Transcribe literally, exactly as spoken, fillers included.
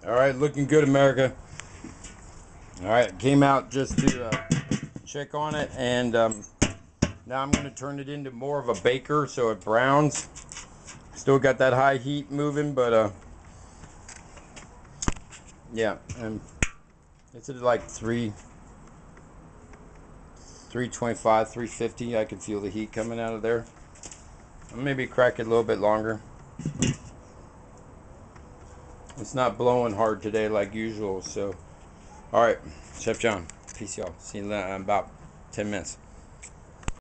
All right, looking good, America. All right, came out just to uh, check on it, and um, now I'm going to turn it into more of a baker so it browns. Still got that high heat moving, but uh, yeah, and it's at like three, three twenty-five, three fifty. I can feel the heat coming out of there. I'll maybe crack it a little bit longer. It's not blowing hard today like usual, so. All right, Chef John. Peace, y'all. See you in about ten minutes.